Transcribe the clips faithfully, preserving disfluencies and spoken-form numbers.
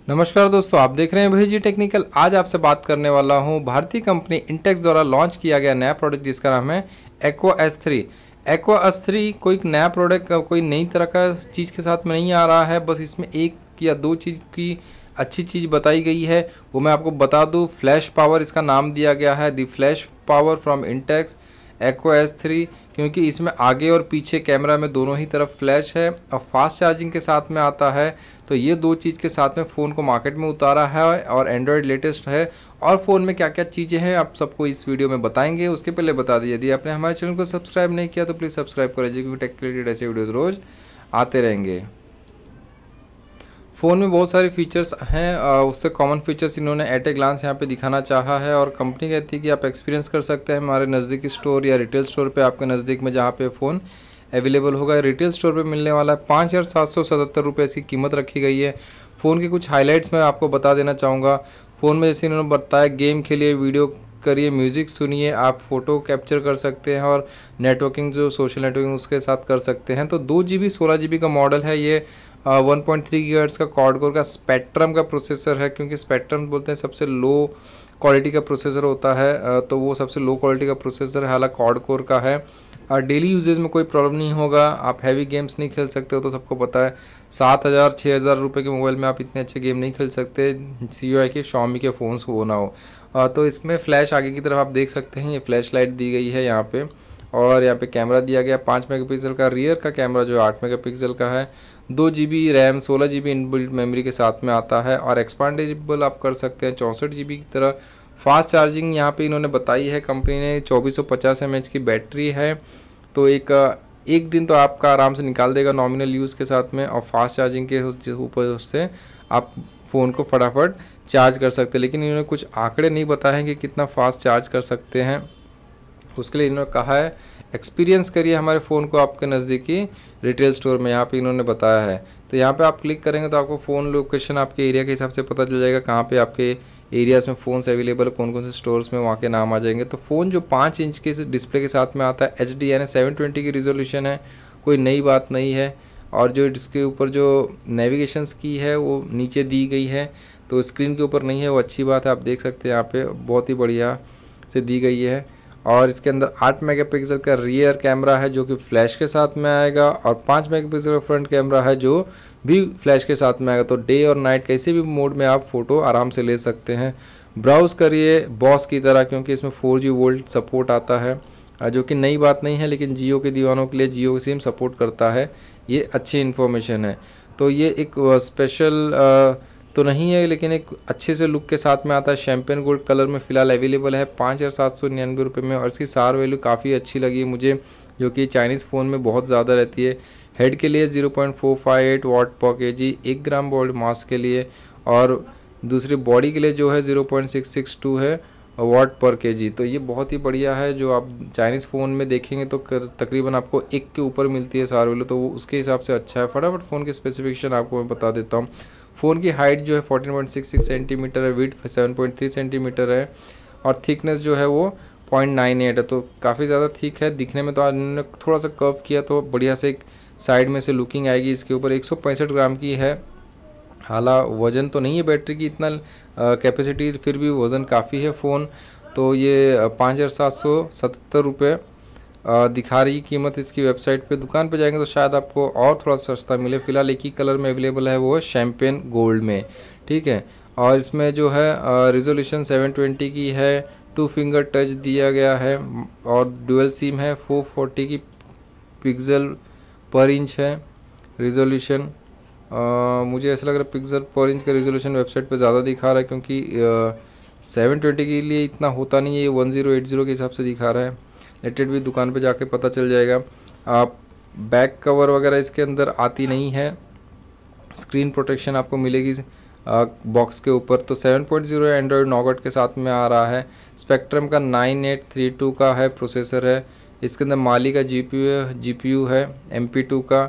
नमस्कार दोस्तों, आप देख रहे हैं भाई जी टेक्निकल। आज आपसे बात करने वाला हूं भारतीय कंपनी इंटेक्स द्वारा लॉन्च किया गया नया प्रोडक्ट जिसका नाम है Aqua S three. Aqua S three कोई नया प्रोडक्ट कोई नई तरह का चीज़ के साथ में नहीं आ रहा है, बस इसमें एक या दो चीज़ की अच्छी चीज़ बताई गई है, वो मैं आपको बता दूं। फ्लैश पावर इसका नाम दिया गया है, the flash power from Intex Aqua S three, क्योंकि इसमें आगे और पीछे कैमरा में दोनों ही तरफ फ्लैश है और फास्ट चार्जिंग के साथ में आता है। तो ये दो चीज़ के साथ में फ़ोन को मार्केट में उतारा है और एंड्रॉयड लेटेस्ट है। और फ़ोन में क्या क्या चीज़ें हैं आप सबको इस वीडियो में बताएंगे। उसके पहले बता दीजिए, यदि आपने हमारे चैनल को सब्सक्राइब नहीं किया तो प्लीज़ सब्सक्राइब कर लीजिए, क्योंकि टेक रिलेटेड ऐसे वीडियोज़ रोज़ आते रहेंगे। फ़ोन में बहुत सारे फीचर्स हैं, उससे कॉमन फीचर्स इन्होंने एट ए ग्लांस यहाँ पे दिखाना चाहा है। और कंपनी कहती है कि आप एक्सपीरियंस कर सकते हैं हमारे नज़दीकी स्टोर या रिटेल स्टोर पे, आपके नज़दीक में जहाँ पे फ़ोन अवेलेबल होगा। रिटेल स्टोर पे मिलने वाला है। पाँच हज़ार सात सौ सतहत्तर रुपये इसकी कीमत रखी गई है। फ़ोन की कुछ हाइलाइट्स मैं आपको बता देना चाहूँगा। फ़ोन में जैसे इन्होंने बताया, गेम खेलिए, वीडियो करिए, म्यूज़िक सुनिए, आप फ़ोटो कैप्चर कर सकते हैं और नेटवर्किंग जो सोशल नेटवर्किंग उसके साथ कर सकते हैं। तो दो जी बी सोलह जी बी का मॉडल है ये। वन पॉइंट थ्री गीगाहर्ट्ज़ का क्वाड-कोर का स्पेक्ट्रम का प्रोसेसर है, क्योंकि स्पेक्ट्रम बोलते हैं सबसे लो क्वालिटी का प्रोसेसर होता है, तो वो सबसे लो क्वालिटी का प्रोसेसर है, हालांकि क्वाड-कोर का है। और डेली यूजेज में कोई प्रॉब्लम नहीं होगा। आप हैवी गेम्स नहीं खेल सकते हो, तो सबको पता है सात हज़ार छः हज़ार रुपये के मोबाइल में आप इतने अच्छे गेम नहीं खेल सकते, सी यू आई के शॉमी के फ़ोन्स हो ना हो। तो इसमें फ्लैश आगे की तरफ आप देख सकते हैं, ये फ्लैश लाइट दी गई है यहाँ पे। और यहाँ पे कैमरा दिया गया पाँच मेगापिक्सल का, रियर का कैमरा जो आठ मेगापिक्सल का है। दो जी बी रैम सोलह जी बी इनबिल्ट मेमोरी के साथ में आता है और एक्सपांडेबल आप कर सकते हैं चौंसठ जी बी की तरह। फास्ट चार्जिंग यहाँ पे इन्होंने बताई है कंपनी ने, चौबीस सौ पचास एम एच की बैटरी है, तो एक एक दिन तो आपका आराम से निकाल देगा नॉमिनल यूज़ के साथ में। और फास्ट चार्जिंग के ऊपर से आप फ़ोन को फटाफट चार्ज कर सकते हैं, लेकिन इन्होंने कुछ आंकड़े नहीं बताए हैं कि कितना फास्ट चार्ज कर सकते हैं। उसके लिए इन्होंने कहा है एक्सपीरियंस करिए हमारे फ़ोन को आपके नज़दीकी रिटेल स्टोर में, यहाँ पे इन्होंने बताया है। तो यहाँ पे आप क्लिक करेंगे तो आपको फ़ोन लोकेशन आपके एरिया के हिसाब से पता चल जाएगा, कहाँ पे आपके एरियाज़ में फ़ोन्स अवेलेबल है, कौन कौन से स्टोर्स में वहाँ के नाम आ जाएंगे। तो फ़ोन जो पाँच इंच के डिस्प्ले के साथ में आता है, एच डी यानी सेवन ट्वेंटी की रिजोल्यूशन है, कोई नई बात नहीं है। और जो इसके ऊपर जो नेविगेशंस की है वो नीचे दी गई है, तो स्क्रीन के ऊपर नहीं है, वो अच्छी बात है। आप देख सकते हैं यहाँ पे बहुत ही बढ़िया से दी गई है। और इसके अंदर आठ मेगापिक्सल का रियर कैमरा है जो कि फ्लैश के साथ में आएगा, और पाँच मेगापिक्सल का फ्रंट कैमरा है जो भी फ्लैश के साथ में आएगा। तो डे और नाइट कैसे भी मोड में आप फ़ोटो आराम से ले सकते हैं। ब्राउज़ करिए बॉस की तरह, क्योंकि इसमें फोर जी वोल्ट सपोर्ट आता है, जो कि नई बात नहीं है, लेकिन जियो के दीवानों के लिए जियो सिम सपोर्ट करता है, ये अच्छी इन्फॉर्मेशन है। तो ये एक स्पेशल तो नहीं है, लेकिन एक अच्छे से लुक के साथ में आता है। शैम्पेन गोल्ड कलर में फ़िलहाल अवेलेबल है पाँच हज़ार सात सौ निन्यानवे रुपये में। और इसकी सार वैल्यू काफ़ी अच्छी लगी मुझे, जो कि चाइनीज़ फ़ोन में बहुत ज़्यादा रहती है। हेड के लिए zero point four five eight watt पर के जी, एक ग्राम बॉडी मास के लिए, और दूसरी बॉडी के लिए जो है zero point six six two है वाट पर के जी। तो ये बहुत ही बढ़िया है। जो आप चाइनीज़ फ़ोन में देखेंगे तो तकरीबन आपको एक के ऊपर मिलती है सार वैल्यू, तो वो उसके हिसाब से अच्छा है। फटाफट फ़ोन के स्पेसिफिकेशन आपको मैं बता देता हूँ। फ़ोन की हाइट जो है fourteen point six six centimetre है, width seven point three centimetre है, और थिकनेस जो है वो पॉइंट नाइन एट है, तो काफ़ी ज़्यादा थिक है। दिखने में तो इन्होंने थोड़ा सा कर्व किया तो बढ़िया से एक साइड में से लुकिंग आएगी। इसके ऊपर एक सौ पैंसठ ग्राम की है, हालांकि वज़न तो नहीं है बैटरी की इतना कैपेसिटी, फिर भी वज़न काफ़ी है फ़ोन। तो ये पाँच हज़ार सात सौ सतहत्तर रुपये दिखा रही कीमत इसकी वेबसाइट पे। दुकान पे जाएंगे तो शायद आपको और थोड़ा सस्ता मिले। फ़िलहाल एक ही कलर में अवेलेबल है, वो है शैम्पेन गोल्ड में, ठीक है। और इसमें जो है रिजोल्यूशन सेवन ट्वेंटी की है, टू फिंगर टच दिया गया है, और डुअल सिम है, फोर फोर्टी की पिक्सल पर इंच है रिजोल्यूशन। मुझे ऐसा लग रहा है पिक्सल पर इंच का रिजोल्यूशन वेबसाइट पे ज़्यादा दिखा रहा है, क्योंकि सेवन ट्वेंटी के लिए इतना होता नहीं है, ये वन ज़ीरो एट ज़ीरो के हिसाब से दिखा रहा है। रेटेड भी दुकान पे जाके पता चल जाएगा। आप बैक कवर वगैरह इसके अंदर आती नहीं है। स्क्रीन प्रोटेक्शन आपको मिलेगी बॉक्स के ऊपर। तो seven point zero Android Nougat के साथ में आ रहा है। स्पेक्ट्रम का नाइन एट थ्री टू का है प्रोसेसर है। इसके अंदर माली का G P U G P U है एम पी टू का,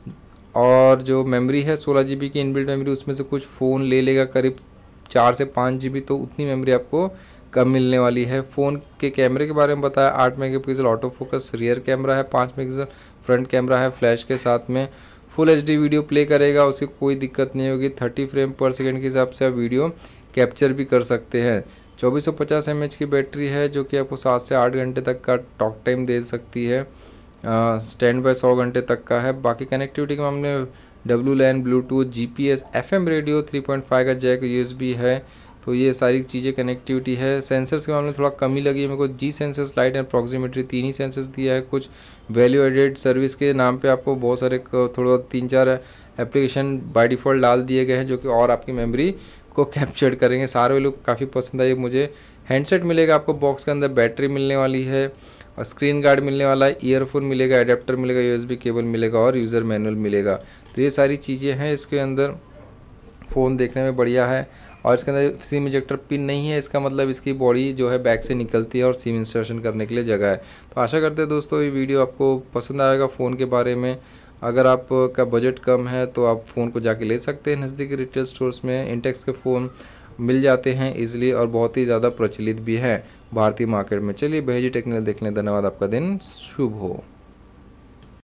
और जो मेमोरी है सोलह जी बी की इनबिल्ट मेमोरी, उसमें से कुछ फ़ोन ले लेगा करीब चार से पाँच जी बी, तो उतनी मेमोरी आपको कम मिलने वाली है। फ़ोन के कैमरे के बारे में बताया, आठ megapixel auto focus rear camera है, पाँच मेगापिक्सल फ्रंट कैमरा है फ्लैश के साथ में। Full H D video play करेगा, उसकी कोई दिक्कत नहीं होगी। थर्टी फ्रेम पर सेकेंड के हिसाब से आप वीडियो कैप्चर भी कर सकते हैं। चौबीस सौ पचास एम एच की बैटरी है जो कि आपको सात से आठ घंटे तक का टॉक टाइम दे सकती है। स्टैंड बाय सौ घंटे तक का है। बाकी कनेक्टिविटी के मामले में W LAN, bluetooth, G P S, F M radio, three point five का जैक, यू एस बी है। तो ये सारी चीज़ें कनेक्टिविटी है। सेंसर्स के मामले में थोड़ा कमी लगी है मेरे को। G sensors, light and proximity, तीन ही सेंसर्स दिया है। कुछ वैल्यू एडेड सर्विस के नाम पे आपको बहुत सारे थोड़ा तीन चार एप्लीकेशन बाय डिफ़ॉल्ट डाल दिए गए हैं जो कि और आपकी मेमोरी को कैप्चर करेंगे। सारे लोग काफ़ी पसंद आए मुझे। हैंडसेट मिलेगा आपको बॉक्स के अंदर, बैटरी मिलने वाली है और स्क्रीन गार्ड मिलने वाला है, ईयरफोन मिलेगा, एडेप्टर मिलेगा, यूएसबी केबल मिलेगा और यूज़र मैनुअल मिलेगा। तो ये सारी चीज़ें हैं इसके अंदर। फ़ोन देखने में बढ़िया है और इसके अंदर सिम इजेक्टर पिन नहीं है, इसका मतलब इसकी बॉडी जो है बैक से निकलती है और सिम इंसर्शन करने के लिए जगह है। तो आशा करते हैं दोस्तों ये वीडियो आपको पसंद आएगा फ़ोन के बारे में। अगर आपका बजट कम है तो आप फ़ोन को जाके ले सकते हैं नज़दीकी रिटेल स्टोर्स में। इंटेक्स के फ़ोन मिल जाते हैं इजीली और बहुत ही ज़्यादा प्रचलित भी है भारतीय मार्केट में। चलिए भैया जी टेक्निकल देखने, धन्यवाद, आपका दिन शुभ हो।